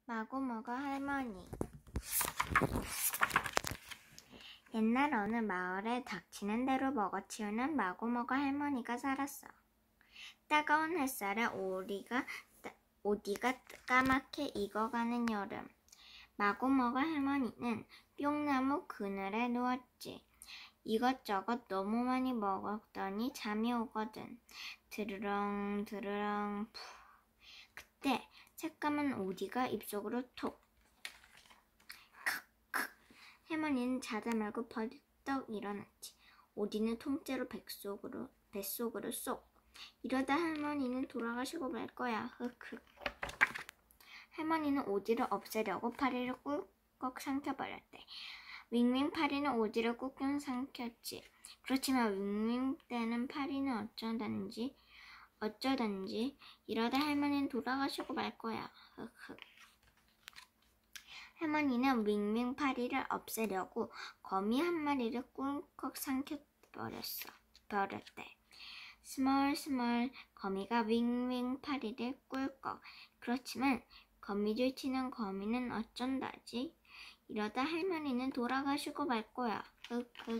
마구먹어 할머니. 옛날 어느 마을에 닥치는 대로 먹어치우는 마구먹어 할머니가 살았어. 따가운 햇살에 오디가 까맣게 익어가는 여름. 마구먹어 할머니는 뿅나무 그늘에 누웠지. 이것저것 너무 많이 먹었더니 잠이 오거든. 드르렁 드르렁 푸. 그때 새까만 오디가 입속으로 톡. 칵칵. 할머니는 자다 말고 벌떡 일어났지. 오디는 통째로 뱃속으로 쏙. 이러다 할머니는 돌아가시고 말 거야. 흑흑. 할머니는 오디를 없애려고 파리를 꿀꺽 삼켜버렸대. 윙윙 파리는 오디를 꾹꾹 삼켰지. 그렇지만 윙윙 때는 파리는 어쩌던지 이러다 할머니는 돌아가시고 말 거야. 흑흑. 할머니는 윙윙 파리를 없애려고 거미 한 마리를 꿀꺽 삼켜버렸대. 스멀스멀 거미가 윙윙 파리를 꿀꺽. 그렇지만 거미줄 치는 거미는 어쩐다지? 이러다 할머니는 돌아가시고 말 거야. 흑흑.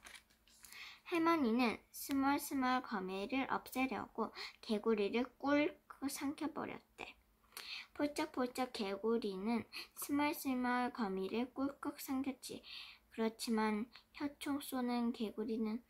할머니는 스멀스멀 거미를 없애려고 개구리를 꿀꺽 삼켜버렸대. 폴짝폴짝 개구리는 스멀스멀 거미를 꿀꺽 삼켰지. 그렇지만 혀총 쏘는 개구리는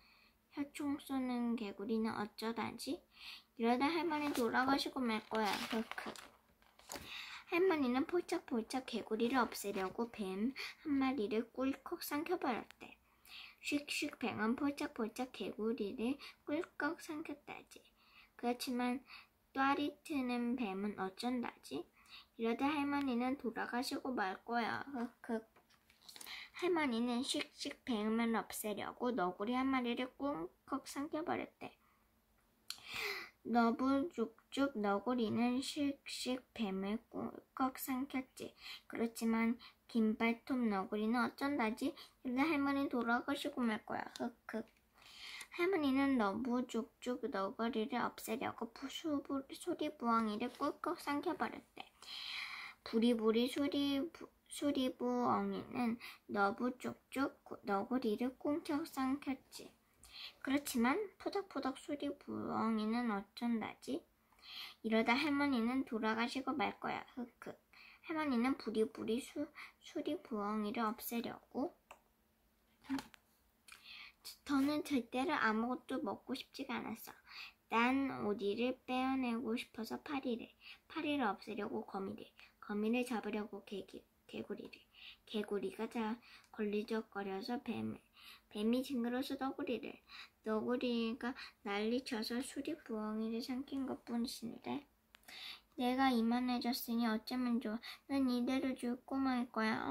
어쩌다지? 이러다 할머니 돌아가시고 말 거야. 흑흑. 할머니는 폴짝폴짝 개구리를 없애려고 뱀 한 마리를 꿀꺽 삼켜버렸대. 슉슉 뱀은 폴짝폴짝 개구리를 꿀꺽 삼켰다지. 그렇지만 또아리 트는 뱀은 어쩐다지? 이러다 할머니는 돌아가시고 말 거야. 흑흑. 할머니는 슉슉 뱀을 없애려고 너구리 한 마리를 꿀꺽 삼켜버렸대. 너부죽죽 너구리는 슉슉 뱀을 꿀꺽 삼켰지. 그렇지만 긴발톱 너구리는 어쩐다지? 이러다 할머니는 돌아가시고 말 거야. 흑흑. 할머니는 너부죽죽 너구리를 없애려고 수리부엉이를 꿀꺽 삼켜버렸대. 부리부리 수리부엉이는 너부죽죽 너구리를 꽁쩍 삼켰지. 그렇지만 포덕포덕 수리부엉이는 어쩐다지? 이러다 할머니는 돌아가시고 말 거야. 흑흑. 할머니는 부리부리 수리부엉이를 없애려고 더는 절대로 아무것도 먹고 싶지가 않았어. 난 오디를 빼어내고 싶어서 파리를 없애려고 거미를 잡으려고 개구리가 걸리적거려서 뱀이 징그러서 너구리가 난리쳐서 수리부엉이를 삼킨 것뿐인데 내가 이만해졌으니 어쩌면 좋아. 난 이대로 죽고 말 거야.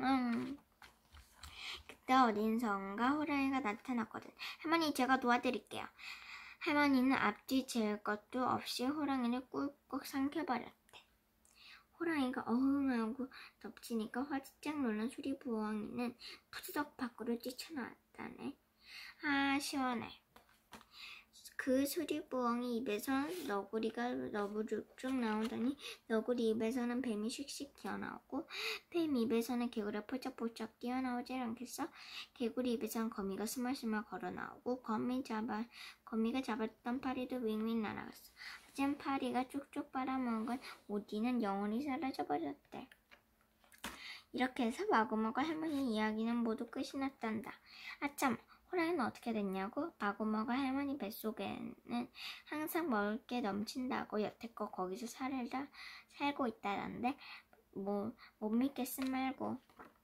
그때 어딘선가 호랑이가 나타났거든. 할머니, 제가 도와드릴게요. 할머니는 앞뒤 잴 것도 없이 호랑이를 꿀꺽 삼켜버렸대. 호랑이가 어흥하고 덮치니까 화들짝 놀란 수리부엉이는 푸드덕 밖으로 뛰쳐나왔다네. 아, 시원해. 그 수리부엉이 입에서 너구리가 너부죽죽 나오더니 너구리 입에서는 뱀이 씩씩 튀어나오고 뱀 입에서는 개구리가 폴짝폴짝 뛰어나오질 않겠어? 개구리 입에서는 거미가 스멀스멀 걸어나오고 거미가 잡았던 파리도 윙윙 날아갔어. 하지만 파리가 쭉쭉 빨아먹은 오디는 영원히 사라져버렸대. 이렇게 해서 마구먹어 할머니 이야기는 모두 끝이 났단다. 아참! 호랑이는 어떻게 됐냐고? 마구먹어 할머니 뱃속에는 항상 먹을 게 넘친다고 여태껏 거기서 살고 있다던데 못 믿겠음 말고.